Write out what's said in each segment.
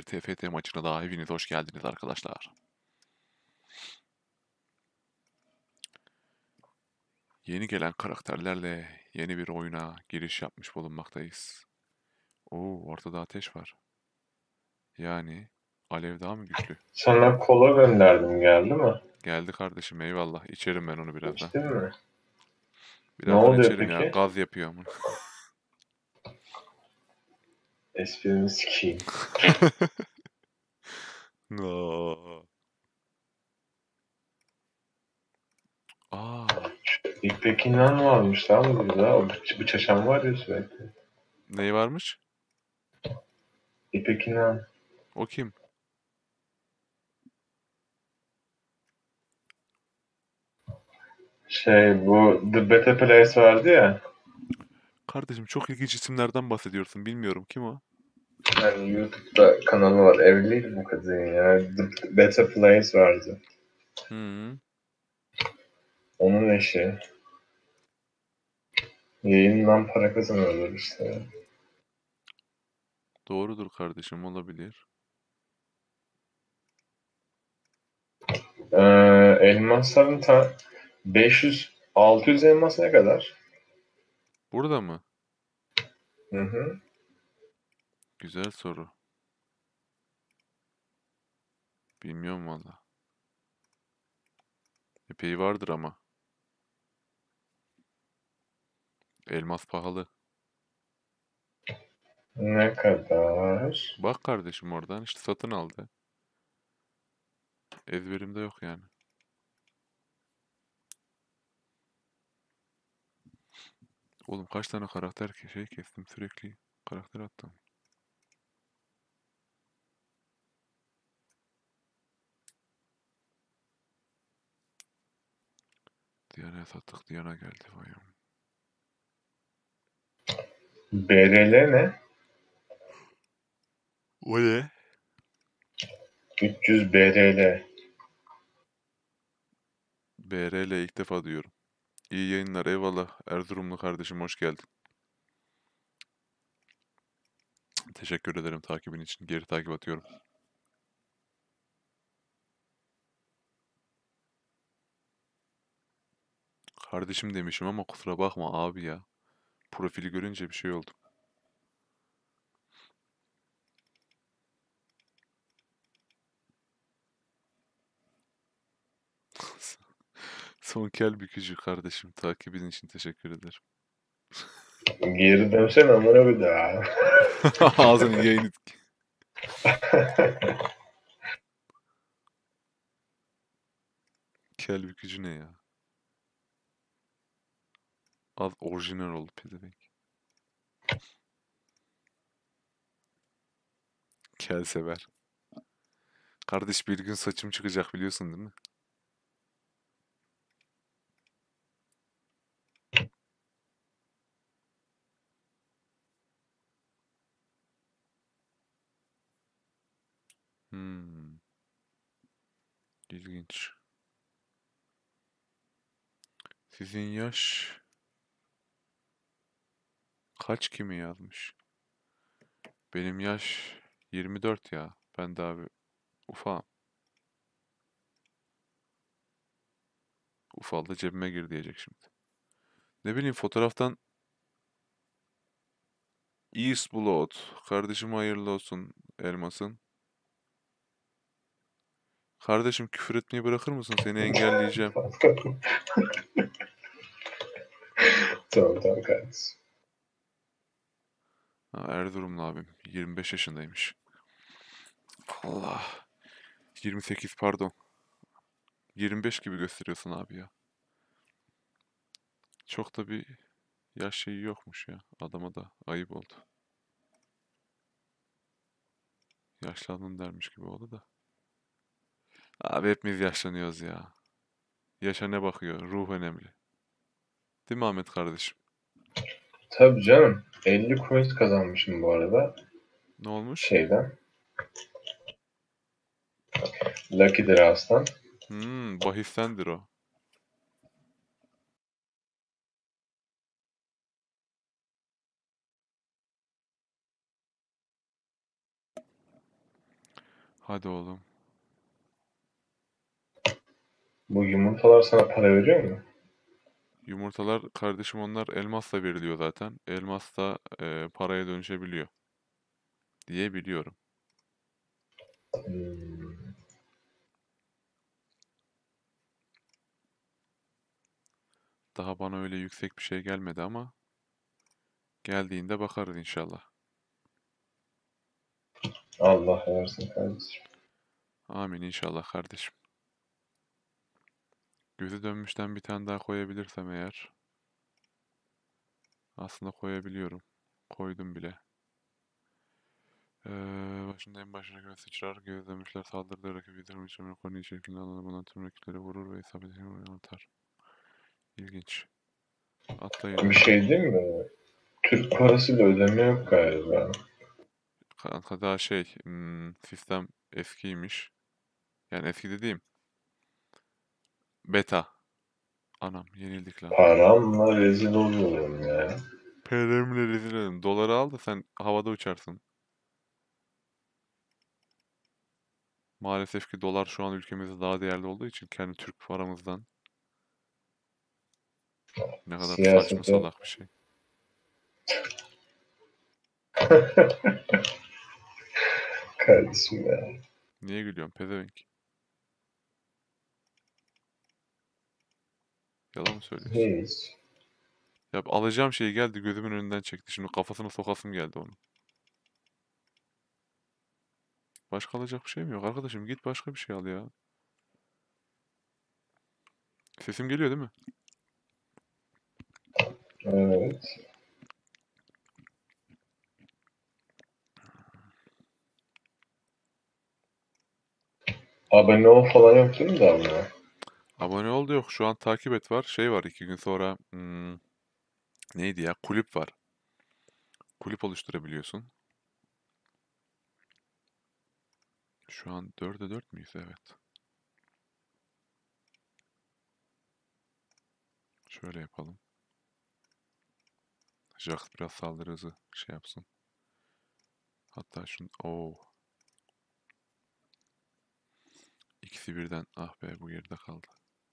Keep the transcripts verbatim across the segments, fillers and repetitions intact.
bir T F T maçına daha hepiniz hoş geldiniz arkadaşlar. Yeni gelen karakterlerle yeni bir oyuna giriş yapmış bulunmaktayız. Oo, ortada ateş var. Yani alev daha mı güçlü? Sana kola gönderdim, geldi mi? Geldi kardeşim, eyvallah. İçerim ben onu birazdan. İçtin mi? Ne Birazdan oluyor içerim ya. peki? Gaz yapıyor ama. Esprimi sikeyim. No. Aa, İpek İnan varmış lan burada. O bıç bıçaşan var ya sürekli. neyi varmış? İpek İnan. O kim? Şey, bu The Better Place vardı ya. Kardeşim çok ilginç isimlerden bahsediyorsun. Bilmiyorum kim o? Yani YouTube'da kanalı var. Evliydi bu kadın ya. The Better Place vardı. Hı. Onun eşi. Yayından para kazanıyorlar işte. Doğrudur kardeşim, olabilir. Ee, elmasların ta beş yüz altı yüz elmas ne kadar? Burada mı? Hı hı. Güzel soru. Bilmiyorum valla. Epey vardır ama. Elmas pahalı. Ne kadar? Bak kardeşim, oradan işte satın aldı. Ezberimde yok yani. Oğlum kaç tane karakter ki şey kestim, sürekli karakter attım. Diana sattık, Diana geldi vayım. B R L ne? O ne? üç yüz B R L. B R L ilk defa diyorum. İyi yayınlar, eyvallah. Erzurumlu kardeşim, hoş geldin. Teşekkür ederim takibin için. Geri takip atıyorum. Kardeşim demişim ama kusura bakma abi ya. Profili görünce bir şey oldu. Son kel bükücü kardeşim. Takibin için teşekkür ederim. Geri dönsene amına bir daha. Ağzının yayını. Kel bükücü ne ya? Az orijinal oldu pezevenk. Kel sever. Kardeş bir gün saçım çıkacak biliyorsun değil mi? Hmm, ilginç. Sizin yaş kaç kimi yazmış? Benim yaş yirmi dört ya. Ben de abi ufağım. Ufal da cebime gir diyecek şimdi. Ne bileyim fotoğraftan East Blood. Kardeşim hayırlı olsun elmasın. Kardeşim küfür etmeyi bırakır mısın? Seni engelleyeceğim. Tamam tamam kardeşim. Ha, Erzurumlu abim. yirmi beş yaşındaymış. Allah. yirmi sekiz pardon. yirmi beş gibi gösteriyorsun abi ya. Çok da bir yaş şeyi yokmuş ya. Adama da ayıp oldu. Yaşlandın dermiş gibi oldu da. Abi hepimiz yaşlanıyoruz ya. Yaşa ne bakıyor? Ruh önemli. Değil mi Ahmet kardeşim? Tabii canım. elli coins kazanmışım bu arada. Ne olmuş? Şeyden. Lucky Draws'tan. Hmm, bahissendir o. Hadi oğlum. Bu yumurtalar sana para veriyor mu? Yumurtalar kardeşim onlar elmasla veriliyor zaten. Elmas da e, paraya dönüşebiliyor diye biliyorum. Hmm. Daha bana öyle yüksek bir şey gelmedi ama geldiğinde bakarız inşallah. Allah versin kardeşim. Amin inşallah kardeşim. Gözü dönmüşten bir tane daha koyabilirsem eğer. Aslında koyabiliyorum. Koydum bile. Ee, başında en başına göre sıçrar. Göz dönmüşler saldırdığı rakibi yitirmiş. Ömür konu içerisinde alanı tüm rakipleri vurur ve isabetini atar. İlginç. Atlayın Bir oğlum. şey değil mi? Türk parasıyla ödeme yok galiba. Kanka daha şey, hmm, sistem eskiymiş. Yani eski dediğim beta. Anam yenildik lan. Paramla rezil oluyorum ya. Peremle rezil edelim. Doları al da sen havada uçarsın. Maalesef ki dolar şu an ülkemizde daha değerli olduğu için kendi Türk paramızdan ne kadar saçma Siyasete salak bir şey. kardeşim ya. Niye gülüyorsun pezevenk? Yalan mı söylüyorsun? Hiç. Ya alacağım şey geldi gözümün önünden çekti. Şimdi kafasına sokasım geldi onu. Başka alacak bir şey mi yok arkadaşım? Git başka bir şey al ya. Sesim geliyor değil mi? Evet. Abone ol falan yok değil mi daha buna? Abone ol da yok. Şu an takip et var. Şey var iki gün sonra. hmm, neydi ya? Kulüp var. Kulüp oluşturabiliyorsun. Şu an dörde dört müyüz? Evet. Şöyle yapalım. Jax biraz saldırı hızı şey yapsın. Hatta şunu... Oo. İkisi birden. Ah be bu geride kaldı.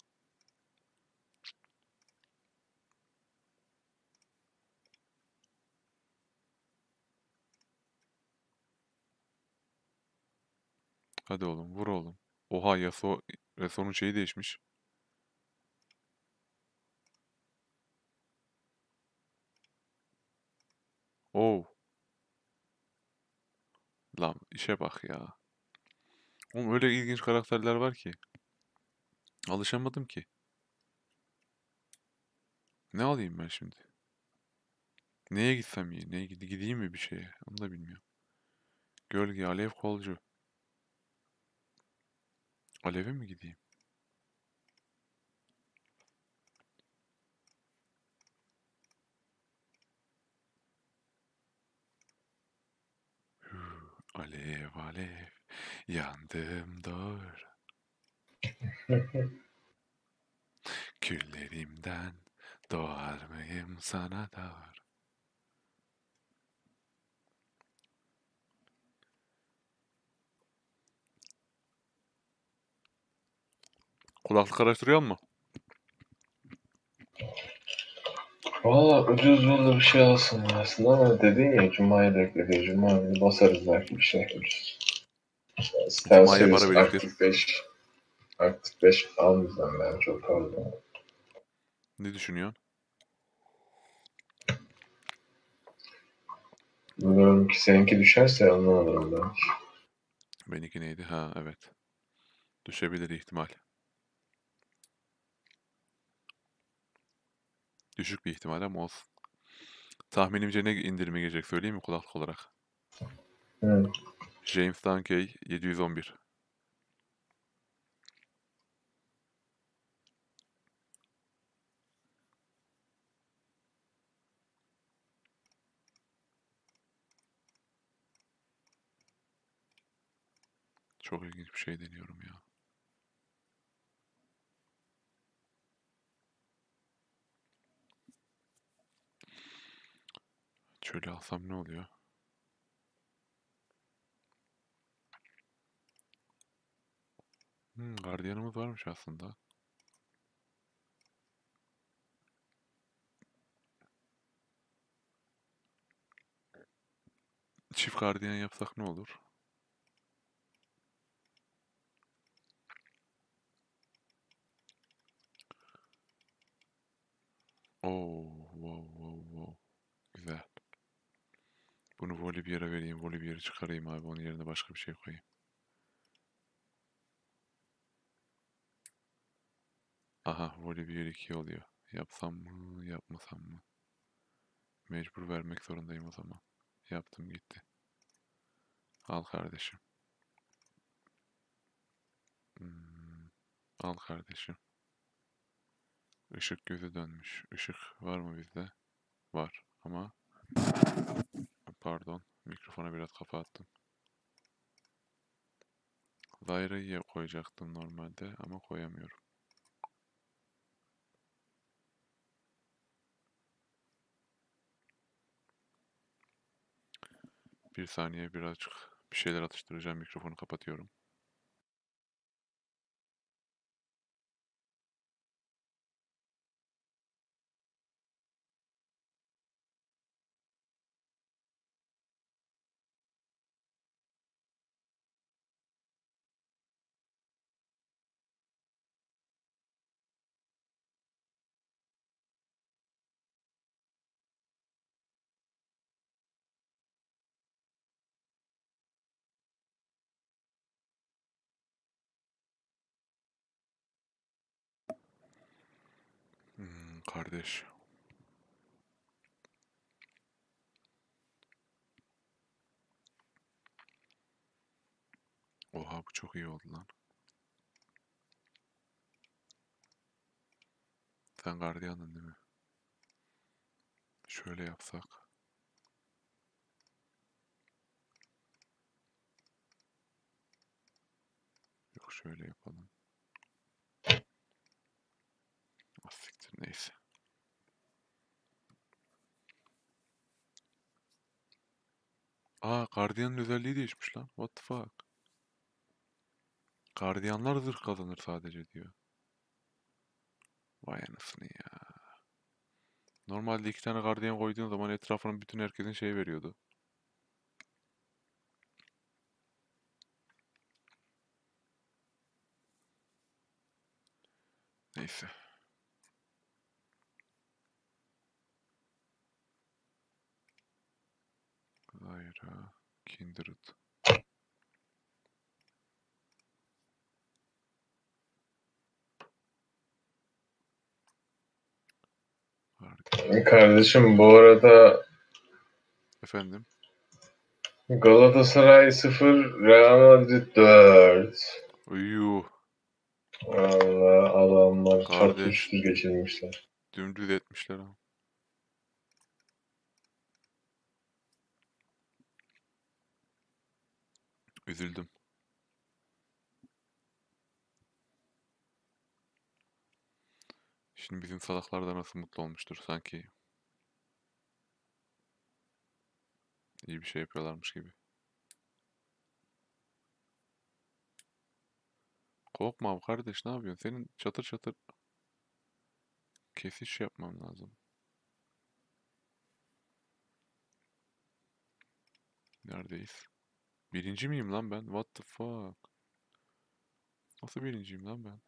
Hadi oğlum vur oğlum. Oha Yasuo... Yasuo'nun şeyi değişmiş. Oo. Lan işe bak ya. Oğlum öyle ilginç karakterler var ki. Alışamadım ki. Ne alayım ben şimdi? Neye gitsem iyi? Neye gid- gideyim mi bir şeye? Onu da bilmiyorum. Gölge, alev, kolcu. Aleve mi gideyim? Alev, alev. Yandım doğur. Küllerimden doğar mıyım sana doğar. Kulaklık araştırıyor mu? Valla ucuz yolda bir şey alsın aslında ama dedin ya Cuma'yı bekledi. Cuma günü basarız belki bir şey ucuz. Cuma'ya para Stelsius biriktir. Aktif beş. Aktif beş almayacağım ben çok fazla. Ne düşünüyorsun? Bilmiyorum ki seninki düşerse onu alırım ben. Benimki neydi? Ha evet. Düşebilir ihtimal. Düşük bir ihtimal ama olsun. Tahminimce ne indirime girecek söyleyeyim mi kulaklık olarak? Hı. James Dunkey yedi yüz on bir. Çok ilginç bir şey deniyorum ya. Şöyle alsam ne oluyor? Hmm, gardiyanımız varmış aslında. Çift gardiyan yapsak ne olur? Oo, wow, wow, wow. Güzel. Bunu Volibear'a vereyim. Volibear'ı çıkarayım abi. Onun yerine başka bir şey koyayım. Aha, Volibear iki oluyor. Yapsam mı, yapmasam mı? Mecbur vermek zorundayım o zaman. Yaptım gitti. Al kardeşim. Hmm, al kardeşim. Işık gözü dönmüş. Işık var mı bizde? Var ama pardon. Mikrofona biraz kafa attım. Zyra'yı koyacaktım normalde ama koyamıyorum. Bir saniye birazcık bir şeyler atıştıracağım. Mikrofonu kapatıyorum. Hmm, kardeş. Oha bu çok iyi oldu lan. Sen gardiyandın değil mi? Şöyle yapsak. Yok şöyle yapalım. Ah siktir neyse. Aa gardiyanın özelliği değişmiş lan. What the fuck? Gardiyanlar zırh kazanır sadece diyor. Vay anasını ya. Normalde iki tane gardiyan koyduğun zaman etrafının bütün herkesin şey veriyordu. Neyse. Zyra, Kindred. Gardiyan. Kardeşim bu arada Efendim? Galatasaray sıfır, Real Madrid dört. Uyuu. Valla adamlar Kardeş. çarpıştır geçirmişler. Dümdüz etmişler ama. Üzüldüm. Şimdi bizim salaklar da nasıl mutlu olmuştur sanki. İyi bir şey yapıyorlarmış gibi. Korkma abi kardeş ne yapıyorsun? Senin çatır çatır kesiş yapmam lazım. Neredeyiz? Birinci miyim lan ben? What the fuck? Nasıl birinciyim lan ben?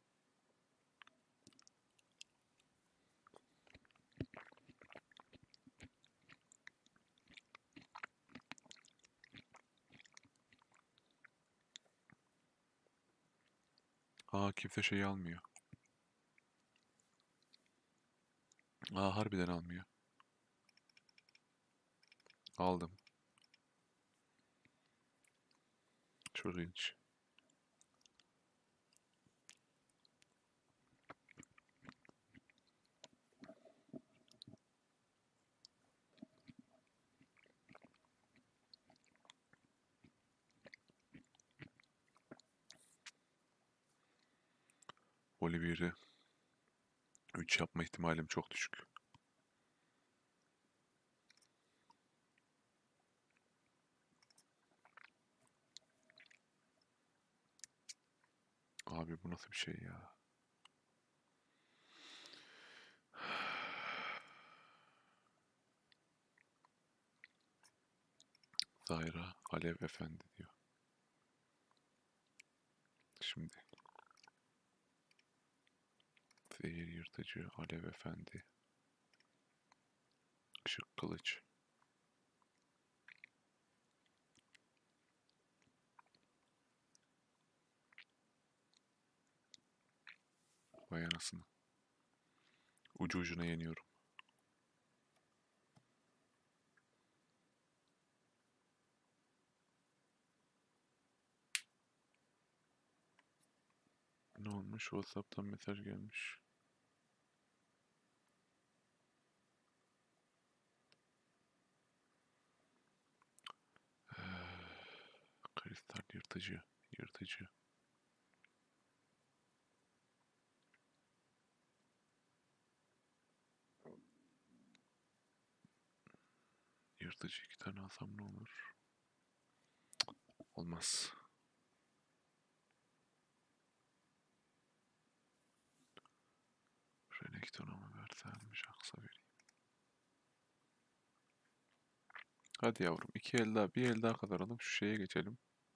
Aa kimse şey almıyor. Aa harbiden almıyor. Aldım. Çok ilginç. Oliver'i üç yapma ihtimalim çok düşük. Abi bu nasıl bir şey ya? Zahira Alev Efendi diyor. Şimdi zehir yırtıcı Alev Efendi. Işık kılıç. Vay anasını. Ucu ucuna yeniyorum. Ne olmuş? WhatsApp'tan mesaj gelmiş. Kristal yırtıcı. Yırtıcı. Yırtıcı iki tane alsam ne olur? Olmaz. Renekton'a mı versem? Jax'a vereyim. Hadi yavrum. iki el daha, bir el daha kazanalım. Şu şeye geçelim.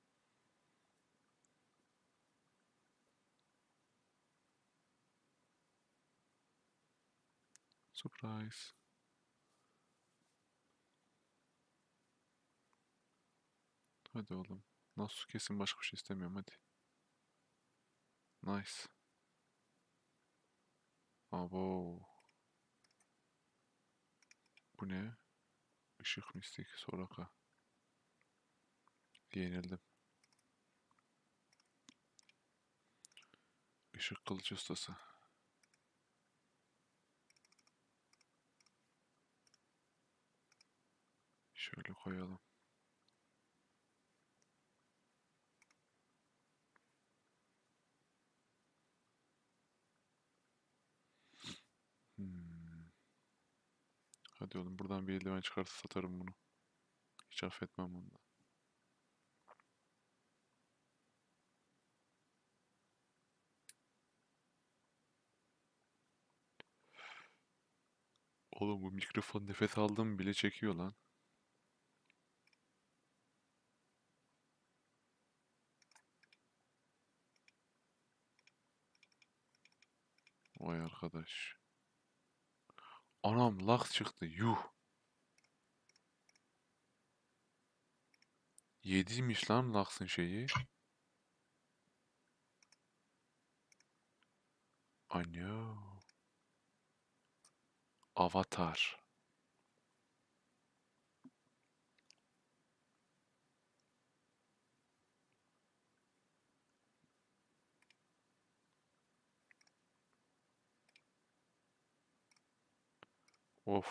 Surprise. Hadi oğlum. Nasu kesin başka bir şey istemiyorum hadi. Nice. Abo. Bu ne? Işık mistik Soraka. Yenildim. Işık kılıç ustası. Şöyle koyalım. Hmm. Hadi oğlum buradan bir eldiven çıkarsa satarım bunu. Hiç affetmem bunu da. Oğlum bu mikrofon nefes aldığım bile çekiyor lan. Vay arkadaş. Anam laks çıktı yuh. Yediymiş lan laksın şeyi. Alo. Avatar. Of.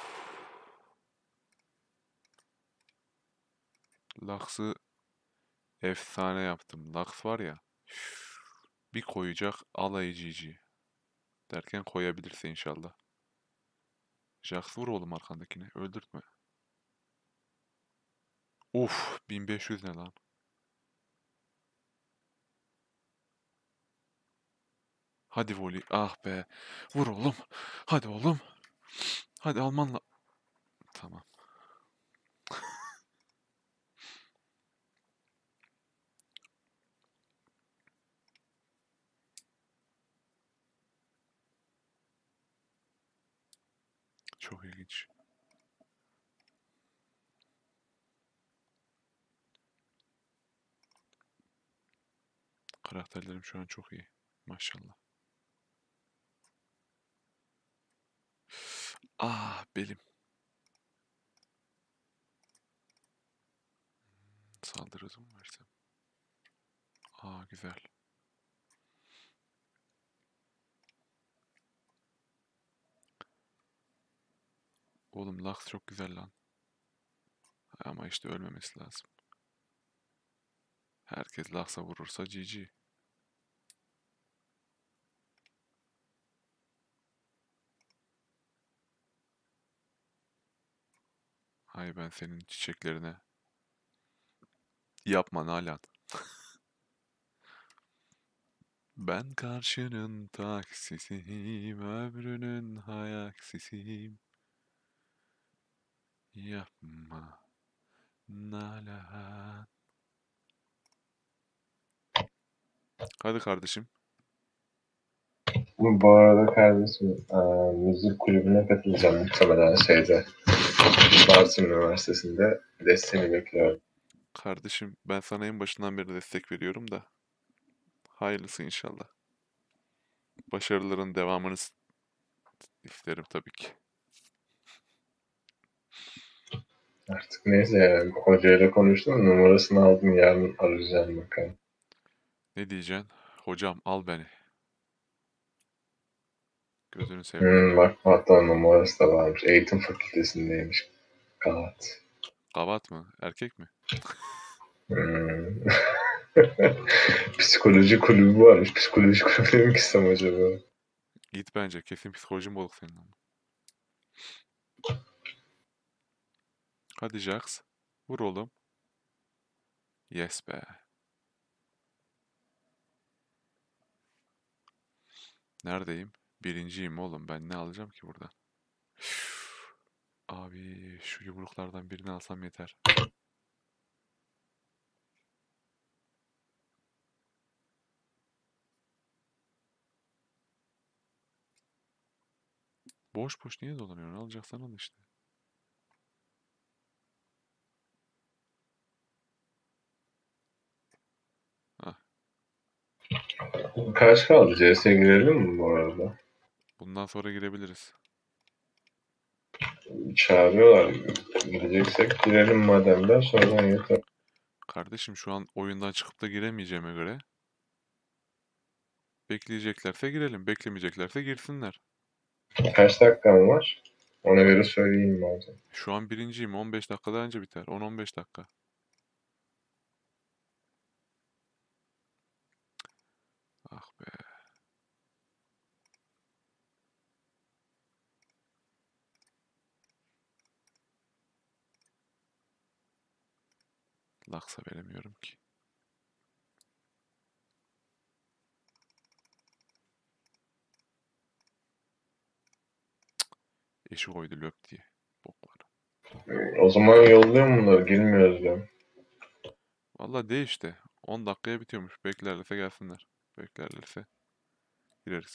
Laksı efsane yaptım. Laks var ya. Bir koyacak alay cici. Derken koyabilirse inşallah. Jax vur oğlum arkandakine. Öldürtme. Of. bin beş yüz ne lan? Hadi voli. Ah be. Vur oğlum. Hadi oğlum. Hadi Almanla. Tamam. Çok ilginç. Karakterlerim şu an çok iyi. Maşallah. Ah belim. Saldırı hızı mı versem? Aa güzel. Oğlum Lux çok güzel lan. Ama işte ölmemesi lazım. Herkes Lux'a vurursa G G. Hay ben senin çiçeklerine. Yapma Nalan. Ben karşının taksisiyim, ömrünün hayaksisiyim. Yapma Nalan. Hadi kardeşim. Bu arada kardeşim eee, müzik kulübüne katılacağım muhtemelen şeyde. Bartın Üniversitesi'nde desteğini bekliyorum. Kardeşim ben sana en başından beri destek veriyorum da. Hayırlısı inşallah. Başarıların devamını s- isterim tabii ki. Artık neyse yani hocayla konuştum numarasını aldım yarın arayacağım bakalım. Ne diyeceksin? Hocam al beni. Gözünü sevdiğim. Hmm, bak hatta numarası da varmış. Eğitim fakültesindeymiş. Galat. Kavat mı? Erkek mi? Hmm. Psikoloji kulübü varmış. Psikoloji kulübüne mi gitsem acaba? Git bence. Kesin psikolojin bozuk senin ama. Hadi Jax. Vur oğlum. Yes be. Neredeyim? Birinciyim oğlum. Ben ne alacağım ki buradan? Abi şu yumruklardan birini alsam yeter. Boş boş niye dolanıyorsun? Alacaksan al işte. Hah. Kaç kaldı? C S'ye girelim mi bu arada? Bundan sonra girebiliriz. Çağırıyorlar. Gideceksek girelim madem de sonra yeter. Kardeşim şu an oyundan çıkıp da giremeyeceğime göre bekleyeceklerse girelim. Beklemeyeceklerse girsinler. Kaç dakikam var? Ona göre söyleyeyim madem. Şu an birinciyim. on beş dakikada önce biter. on on beş dakika. Ah be. Laksa veremiyorum ki. Eşi koydu löp diye. Boklar. O zaman yolluyorum bunları. Girmiyoruz ben. Valla de işte. on dakikaya bitiyormuş. Beklerlerse gelsinler. Beklerlerse gireriz.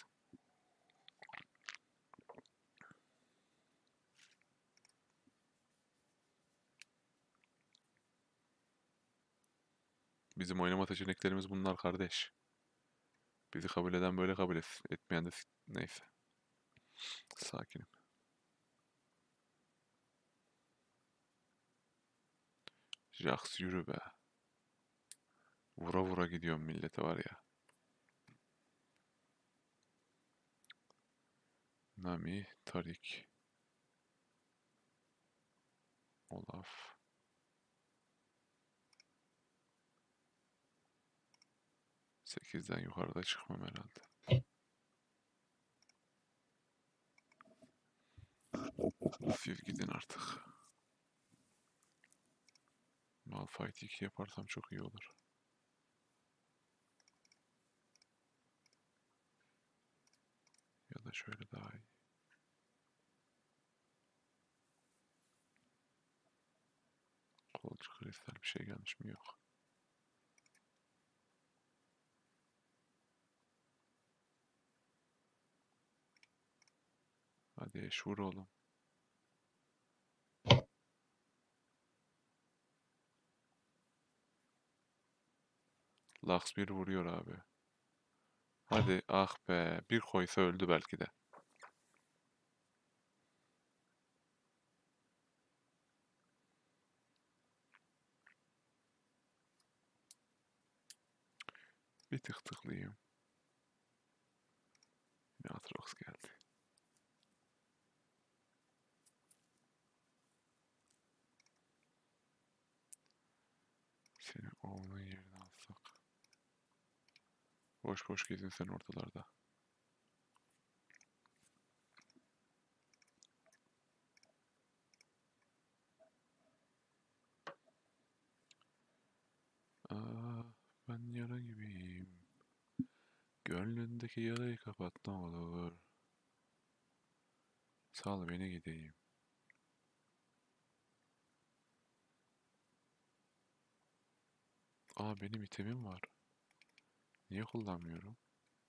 Bizim oynama seçeneklerimiz bunlar kardeş. Bizi kabul eden böyle kabul etsin. Etmeyen de s- neyse. Sakinim. Jax yürü be. Vura vura gidiyorum millete var ya. Nami, Tarik, Olaf. sekizden yukarıda çıkmam herhalde. Siz gidin artık. Malphite iki yaparsam çok iyi olur. Ya da şöyle daha iyi. Kolcu kristal bir şey gelmiş mi? Yok. Hadi eş vur oğlum. Lux bir vuruyor abi. Hadi ah be. Bir koysa öldü belki de. Bir tık tıklayayım. Yine Atrox geldi. Seni oğlunun yerine alsak. Boş boş gezin sen ortalarda. Ah ben yara gibiyim. Gönlündeki yarayı kapat ne olur. Sal beni gideyim. Aa benim itemim var. Niye kullanmıyorum?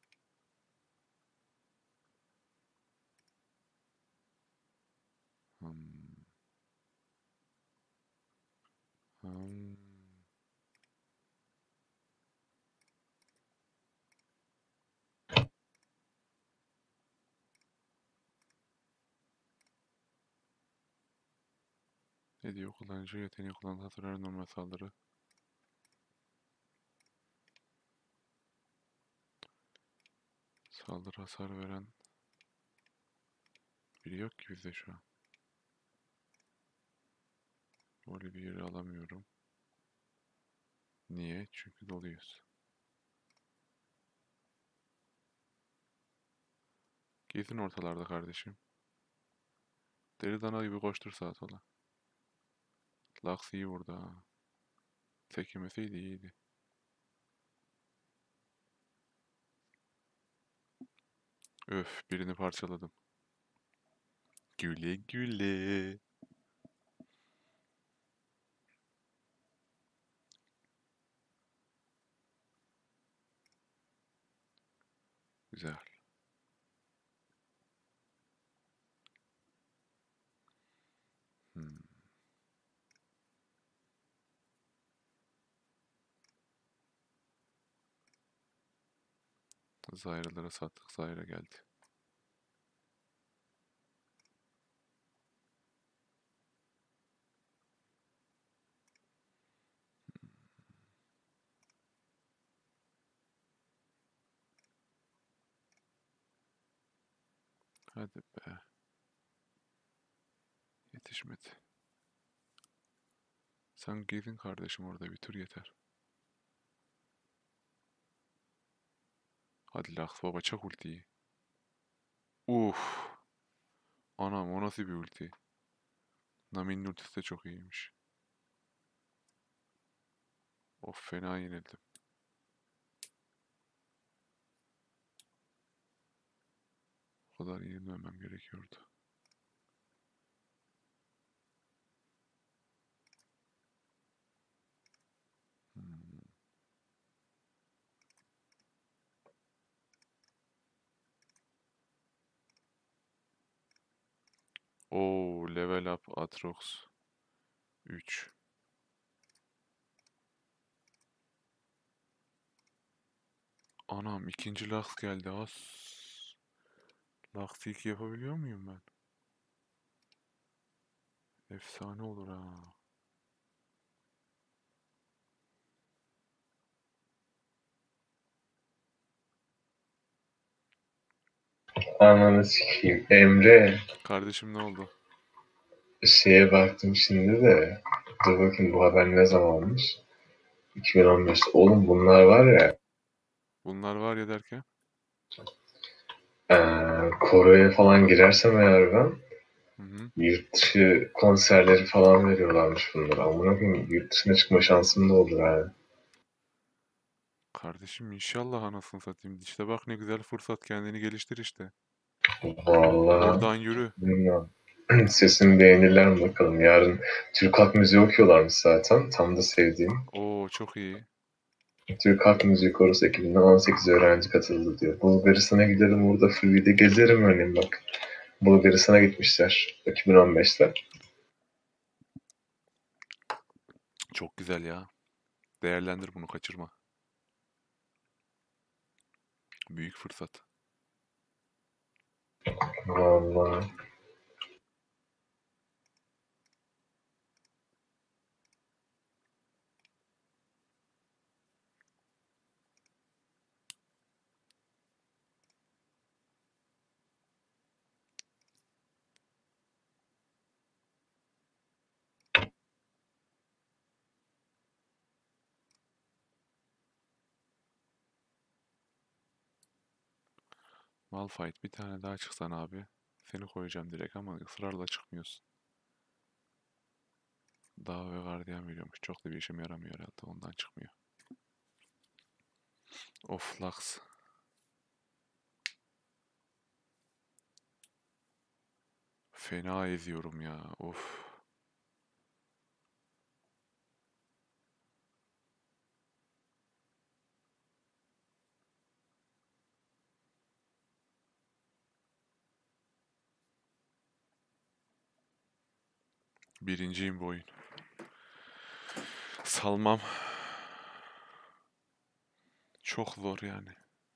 Hmm. Hmm. Ne diyor? Kullanıcı yeteneği kullanan hatırlar normal saldırı. Saldırı hasar veren biri yok ki bizde şu an. Böyle bir yeri alamıyorum. Niye? Çünkü doluyuz. Gezin ortalarda kardeşim. Deli dana gibi koştur sağa sola. Lux iyi vurdu ha. Tek yemeseydi iyiydi. Öf birini parçaladım. Güle güle. Güzel. Hmm. Zayralara sattık. Zayra geldi. Hadi be. Yetişmedi. Sen gezin kardeşim orada bir tur yeter. Hadi Lux baba çak ultiyi. Uf. Anam o nasıl bir ulti? Nami'nin ultisi de çok iyiymiş. Of fena yenildim. O kadar yenilmemem gerekiyordu. Hmm. Oo level up Atrox üç. Anam ikinci Lux geldi as. Lux iki yapabiliyor muyum ben? Efsane olur ha. Ananı sikeyim. Emre, Kardeşim ne oldu? şeye baktım şimdi de. Dur bakayım bu haber ne zamanmış? iki bin on beş. Oğlum bunlar var ya. Bunlar var ya derken? Eee Kore'ye falan girersem eğer ben Hı hı. yurt dışı konserleri falan veriyorlarmış bunlara. Amına koyayım yurt dışına çıkma şansım da olur ha. Kardeşim inşallah anasını satayım. İşte bak ne güzel fırsat kendini geliştir işte. Vallahi Oradan yürü. bilmiyorum. Sesimi beğenirler mi bakalım. Yarın Türk halk müziği okuyorlarmış zaten. Tam da sevdiğim. Oo çok iyi. Türk Halk Müziği Korosu ekibinden on sekiz öğrenci katıldı diyor. Bulgaristan'a giderim orada Free'de gezerim örneğin bak. Bulgaristan'a gitmişler iki bin on beşte. Çok güzel ya. Değerlendir bunu kaçırma. Büyük fırsat. Vallahi. Malphite bir tane daha çıksan abi. Seni koyacağım direkt ama ısrarla çıkmıyorsun. Dağ ve gardiyan veriyormuş. Çok da bir işime yaramıyor herhalde. Ondan çıkmıyor. Of Lux. Fena eziyorum ya. Of. Birinciyim bu oyun. Salmam. Çok zor yani.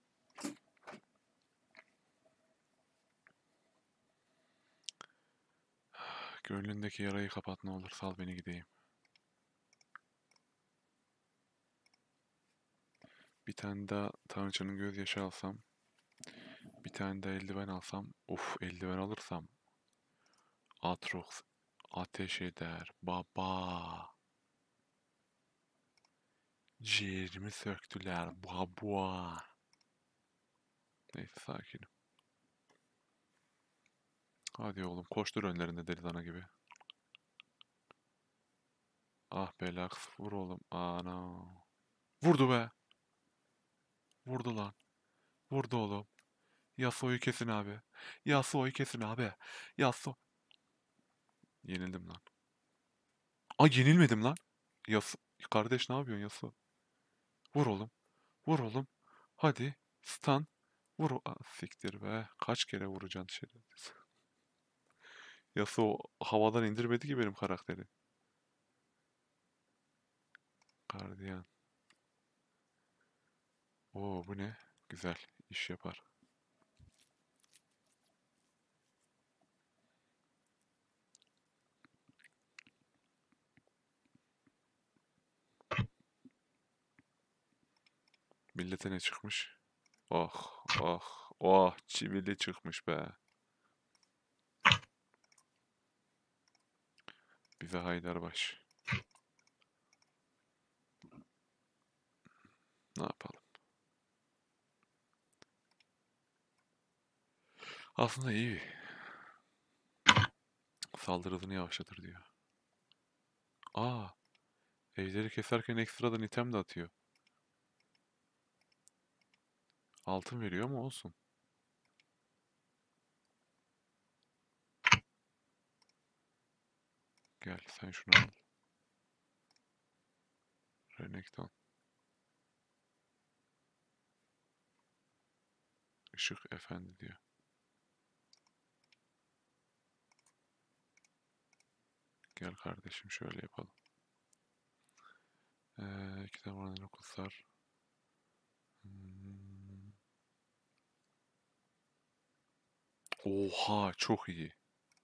Gönlündeki yarayı kapat ne olur. Sal beni gideyim. Bir tane daha Tanrıçanın gözyaşı alsam. Bir tane de eldiven alsam. Uf, eldiven alırsam. Atrox ateş eder. Baba. Ciğerimi söktüler. Baba. Neyse sakinim. Hadi oğlum koştur önlerinde deli dana gibi. Ah be Lux vur oğlum. Ana. Vurdu be. Vurdu lan. Vurdu oğlum. Yasuo'yu kesin abi. Yasuo'yu kesin abi. Yasuo. Yenildim lan. Ay yenilmedim lan. Yasuo. Kardeş ne yapıyorsun Yasuo? Vur oğlum. Vur oğlum. Hadi. Stun. Vur. o- Ah, siktir be. Kaç kere vuracaksın şerefsiz. Yasuo havadan indirmedi ki benim karakteri. Gardiyan. Oo bu ne? Güzel. İş yapar. Millete ne çıkmış? Oh oh oh çivili çıkmış be. Bize Haydarbaş. Ne yapalım? Aslında iyi. Saldırı hızını yavaşlatır diyor. Aa, ejderi keserken ekstradan item de atıyor. Altın veriyor ama olsun. Gel sen şunu al. Renekton. Işık efendi diyor. Gel kardeşim şöyle yapalım. Ee, iki tane oradan okulsar. Hmm. Oha çok iyi.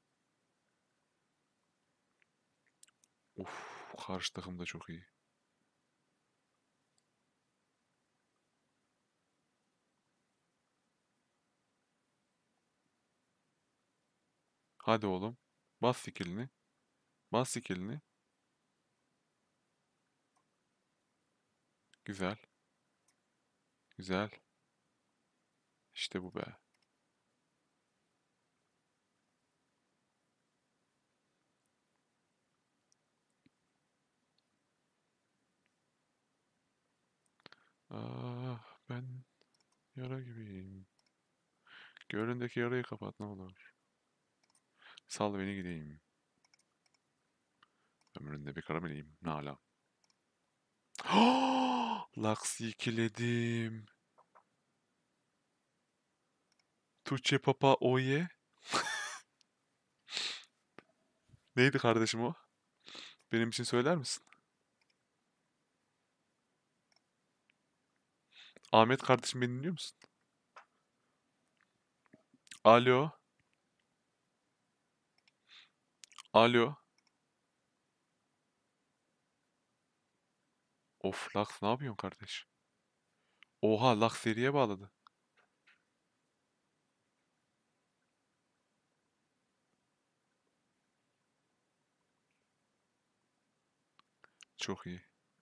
Of karşı takım da çok iyi. Hadi oğlum. Bas skillini. Bas skillini. Güzel. Güzel. İşte bu be. Ah ben yara gibiyim. Gönlündeki yarayı kapat ne olur. Sal beni gideyim. Ömründe bir karameliyim. Nala. Lux'ı ikiledim. Tuğçe Papa Oye. Neydi kardeşim o? Benim için söyler misin? Ahmet kardeşim beni dinliyor musun? Alo. Alo. Of Lux ne yapıyorsun kardeş? Oha Lux seriye bağladı. Çok iyi.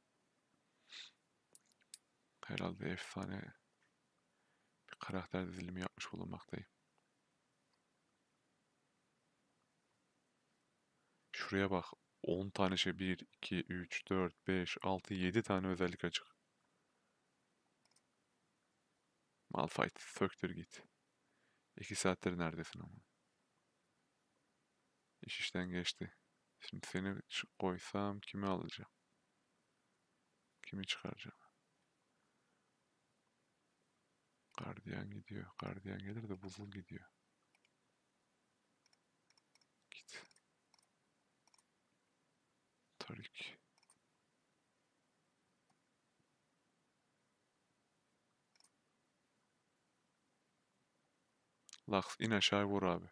Herhalde efsane bir karakter dizilimi yapmış bulunmaktayım. Şuraya bak. on tane şey. bir, iki, üç, dört, beş, altı, yedi tane özellik açık. Malphite söktür git. iki saattir neredesin ama? İş işten geçti. Şimdi seni ç- koysam kimi alacağım? Kimi çıkaracağım? Gardiyan gidiyor. Gardiyan gelir de buzul gidiyor. Git. Tarik. Laks in aşağı vur abi.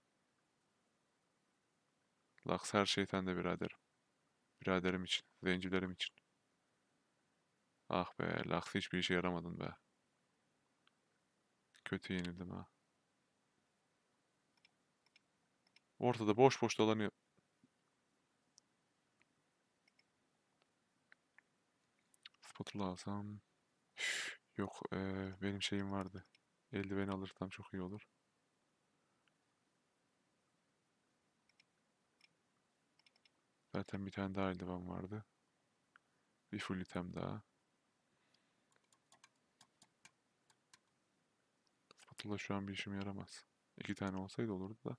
Laks her şey sende biraderim. Biraderim için. Zencilerim için. Ah be, Laks hiçbir işe yaramadın be. Kötü yenildim ha. Ortada boş boş dolanıyor. Spatula alsam. Yok, eee, benim şeyim vardı. Eldiveni alırsam çok iyi olur. Zaten bir tane daha eldiven vardı. Bir full item daha. Spatula şu an bir işime yaramaz. İki tane olsaydı olurdu da.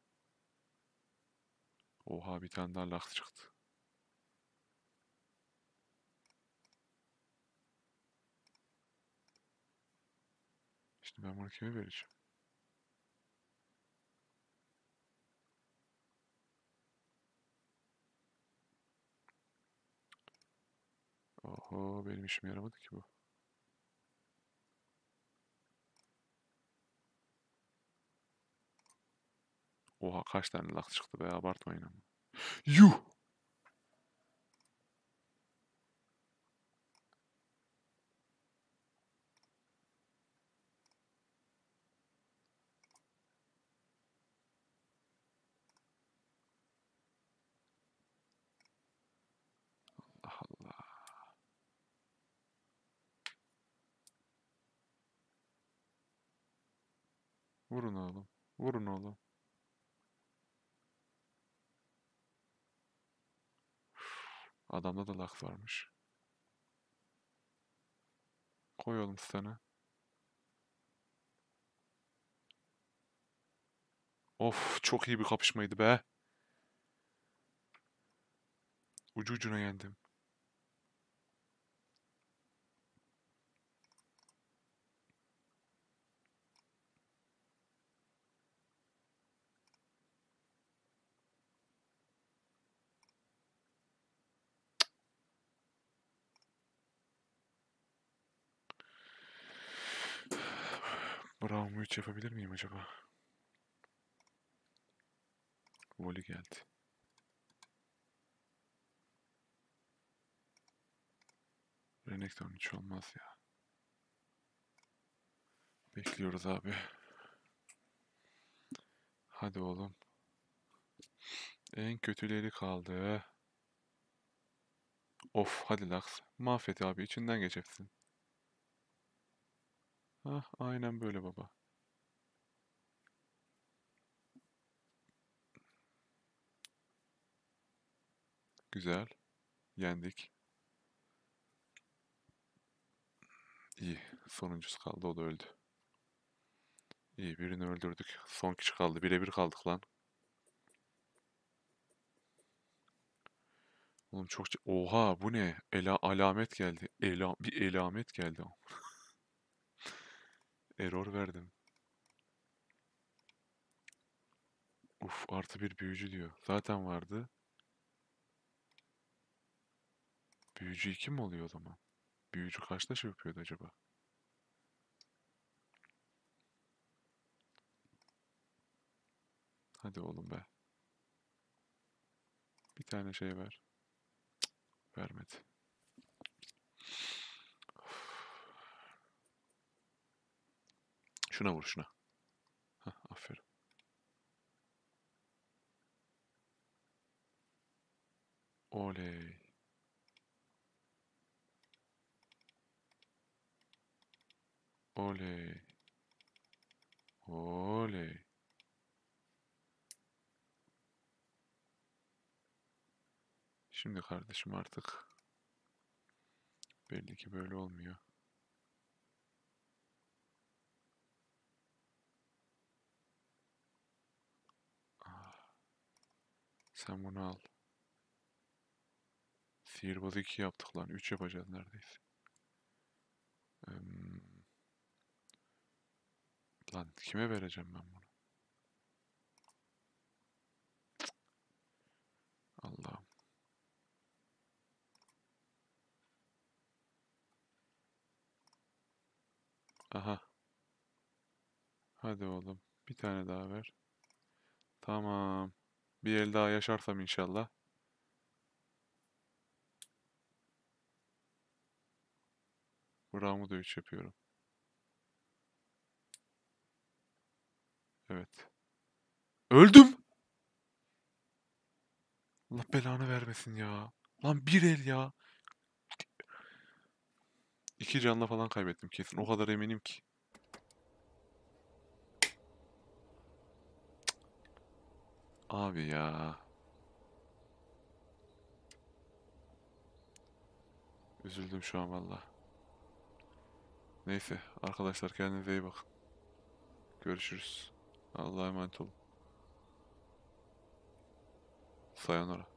Oha, bir tane daha laks çıktı. Şimdi ben bunu kime vereceğim? Oho, benim işime yaramadı ki bu. Oha, kaç tane laks çıktı be, abartmayın ama. Yuh! Allah Allah. Vurun oğlum. Vurun oğlum. Adamda da laks varmış. Koy oğlum sana. Of, çok iyi bir kapışmaydı be. Ucu ucuna yendim. Bravo, üç yapabilir miyim acaba? Voli geldi. Renekton hiç olmaz ya. Bekliyoruz abi. Hadi oğlum. En kötüleri kaldı. Of, hadi Lux. Mahvet abi, içinden geç hepsini. Hah, aynen böyle baba. Güzel. Yendik. İyi. Sonuncusu kaldı, o da öldü. İyi, birini öldürdük. Son kişi kaldı. Birebir kaldık lan. Oğlum çok... ç- Oha, bu ne? Ela alamet geldi. Ela bir elamet geldi. Error verdim. Uf, artı bir büyücü diyor. Zaten vardı. Büyücü iki mi oluyor o zaman? Büyücü kaçta şey yapıyordu acaba? Hadi oğlum be. Bir tane şey ver. Vermedi. Şuna vur, şuna. Hah, aferin. Oley. Oley. Oley. Şimdi kardeşim artık belli ki böyle olmuyor. Ah, Sen bunu al. Sihirbazı iki yaptık lan. üç yapacağız neredeyse. Em, Lan kime vereceğim ben bunu? Allah'ım. Aha. Hadi oğlum. Bir tane daha ver. Tamam. Bir el daha yaşarsam inşallah. Buramı da üç yapıyorum. Evet. Öldüm. Allah belanı vermesin ya. Lan bir el ya. İki canla falan kaybettim kesin. O kadar eminim ki. Abi ya. Üzüldüm şu an valla. Neyse arkadaşlar kendinize iyi bakın. Görüşürüz. Allah'a emanet olun. Sayonara.